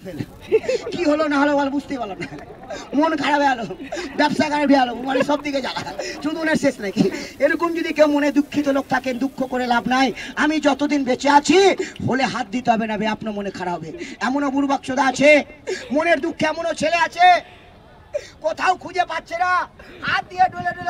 কি হলো না হলো বল বুঝতেই পারলাম না, মন খারাপ হয়ে গেলো, ব্যবসা খারাপ হয়ে গেলো, মানে সব দিকে জ্বালা, চুদনের শেষ নাকি। এরকম যদি কেউ মনে দুঃখিত লোক থাকেন, দুঃখ করে লাভ নাই। আমি যতদিন বেঁচে আছি হলে হাত দিতে হবে না, আপনার মনে খারাপ হবে। এমনও বুড়বাক চোদা আছে, মনের দুঃখে এমনও ছেলে আছে কোথাও খুঁজে পাচ্ছে না, হাত দিয়ে ডলে ডলে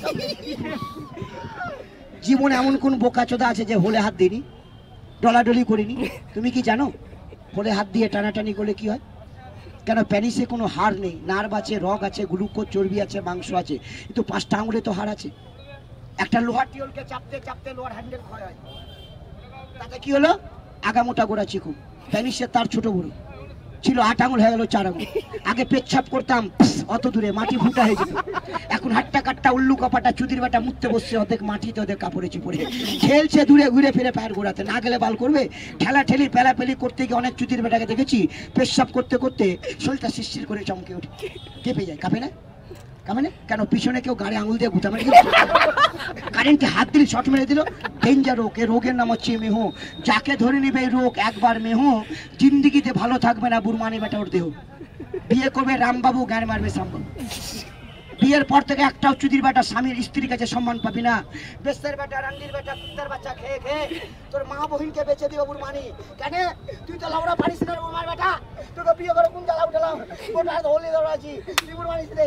জীবনে এমন কোন বোকা চোদা আছে যে হলে হাত দিইনি, ডলাডলি করিনি? তুমি কি জানো হলে হাত দিয়ে টানাটানি করলে কি হয়? কেন প্যানিসে কোনো হাড় নেই, নার্ভ আছে, রগ আছে, গ্লুকোজ, চর্বি আছে, মাংস আছে, কিন্তু 5টা আঙুলে তো হাড় আছে। একটা লোহার টিউলকে চাপতে চাপতে লোহার হ্যান্ডেল ক্ষয় হয়, তাতে কি হলো? আগামোটা গোড়া চিকু। প্যানিসের তার ছোট বড় ছিল, 8 আঙুল হয়ে গেল 4 আঙুল। আগে পেচ্ছাপ করতাম অত দূরে মাটি ফুটা হয়ে যেত, এখন হাট্টা কাট্টা উল্লু কপাটা চুদির বাটা মুততে বসছে, অর্ধেক মাটিতে ওদের কাপড়ে চুপড়ে খেলছে দূরে ঘুরে ফিরে পায়ের গোড়াতে, না গেলে বাল করবে। ঠেলা ঠেলি পেলাপেলি করতে গিয়ে অনেক চুদির বেটাকে দেখেছি পেচ্ছাপ করতে করতে শরীরটা শিরশির করে চমকে ওঠে, কেঁপে যায়। কাঁপে না? কাঁপে না কেন? পিছনে কেউ গাড়ি আঙুল দিয়ে গুতা মেরে কারেন্টে হাত দিল, শট মেরে দিল, ডেঞ্জার রোগ। এই রোগের নাম হচ্ছে মেহ। যাকে ধরে নিবে এই রোগ একবার মেহ, জিন্দিগিতে ভালো থাকবে না। বুড়মানি বেটা ওর দেহ। বিয়ে করবে রামবাবু, গান মারবে শ্যামবাবু। বিয়ের পর থেকে একটাও চুদির বেটা স্বামীর স্ত্রীর কাছে সম্মান পাবি না। বেস্তের বেটা, রান্ডির বেটা, কুত্তার বাচ্চা খেয়ে খেয়ে তোর মা বহিনকে বেঁচে দিবে বুড়মানি। কেন? তুই তো লাউড়া পারিস না বুড়মার বেটা, তোকে বিয়ে করে কোন জ্বালা উঠালাম, গোটা হলি দৌড়াচ্ছি, তুই বুড়মানি দেই।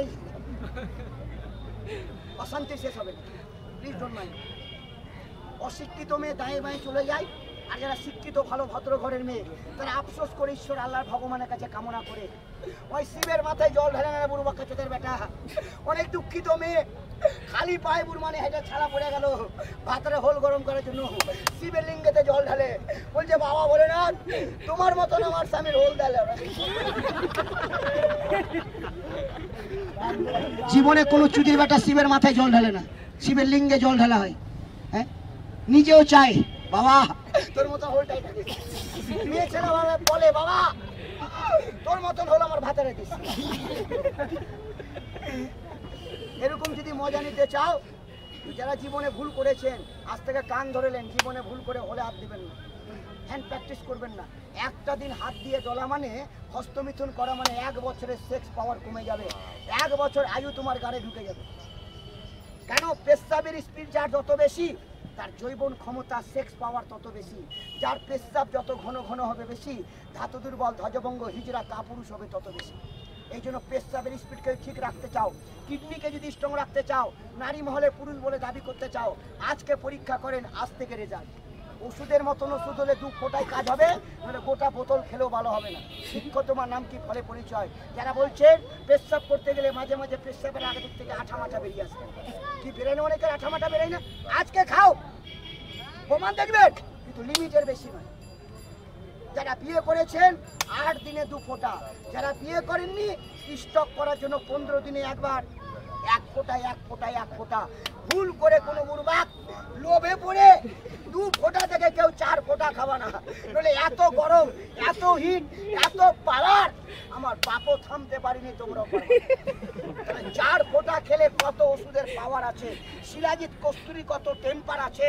অশান্তি শেষ হবে না, প্লিজ ডোন্ট মাইন্ড। অশিক্ষিত মেয়ে দাঁয়ে বাঁয়ে চলে যায়, আর যারা শিক্ষিত ভালো ভদ্র ঘরের মেয়ে তারা আফসোস করে ঈশ্বর আল্লাহর ভগবানের কাছে কামনা করে ওই শিবের মাথায় জল ঢেলে না বুড়ো বাক্কা চোদের বেটা। অনেক দুঃখিত মেয়ে খালি পায়ে বুড়মানি হেঁটে ছাড়া পড়ে গেল ভাতরে হোল গরম করার জন্য, শিবের লিঙ্গেতে জল ঢালে, বলছে বাবা বলে না তোমার মতন আমার স্বামীর হোল ঢালে। জীবনে কোনো চুদির বেটা শিবের মাথায় জল ঢালে না, শিবের লিঙ্গে জল ঢালা হয়। হ্যাঁ, নিজেও চাই বাবা তোর মতো হোলটাই থাকে। মেয়ে ছেলে বলে বাবা তোর মতন হল আমার ভাতারে দিস। এরকম যদি মজা নিতে চাও, যারা জীবনে ভুল করেছেন আজ থেকে কান ধরেলেন, জীবনে ভুল করে হলে হাত দিবেন না, হ্যান্ড প্র্যাকটিস করবেন না। একটা দিন হাত দিয়ে ডলা মানে, হস্তমিথুন করা মানে 1 বছরের সেক্স পাওয়ার কমে যাবে, 1 বছর আয়ু তোমার গাড়ে ঢুকে যাবে। কেন? পেশাবের স্পিড যার যত বেশি তার জৈবন ক্ষমতা, সেক্স পাওয়ার তত বেশি। যার পেশাব যত ঘন ঘন হবে বেশি, ধাতু দুর্বল, ধ্বজভঙ্গ, হিজড়া, কাপুরুষ হবে তত বেশি। এই জন্য পেশাবের স্পিডকে ঠিক রাখতে চাও, কিডনিকে যদি স্ট্রং রাখতে চাও, নারী মহলে পুরুষ বলে দাবি করতে চাও, আজকে পরীক্ষা করেন, আজ থেকে রেজাল্ট। ওষুধের মতন ওষুধ হলে 2 ফোঁটায় কাজ হবে, মানে গোটা বোতল খেলেও ভালো হবে না। শিক্ষক তোমার নাম কি, ফলে পরিচয়। যারা বলছেন পেশাব করতে গেলে মাঝে মাঝে পেশাবের আগে দিক থেকে আঠা মাঠা বেরিয়ে আসবে, কি বেরোয় না? অনেকের আঠা মাঠা বেরোয় না, আজকে খাও প্রমাণ দেখবেন, কিন্তু লিমিটের বেশি নয়। যারা বিয়ে করেছেন 8 দিনে 2 ফোঁটা, যারা বিয়ে করেননি স্টক করার জন্য 15 দিনে একবার, 1 ফোঁটায় 1 ফোঁটায় 1 ফোঁটা। ভুল করে কোনো বুড়বাক লোভে পড়ে 2 ফোঁটা থেকে কেউ 4 ফোঁটা খাওয়া না, নইলে এত গরম, এত হিট, এত পাওয়ার আমার বাপও থামতে পারিনি, তোমরাও পারবে। 4 ফোঁটা খেলে কত ওষুধের পাওয়ার আছে, শিলাজিৎ কস্তুরী কত টেম্পার আছে।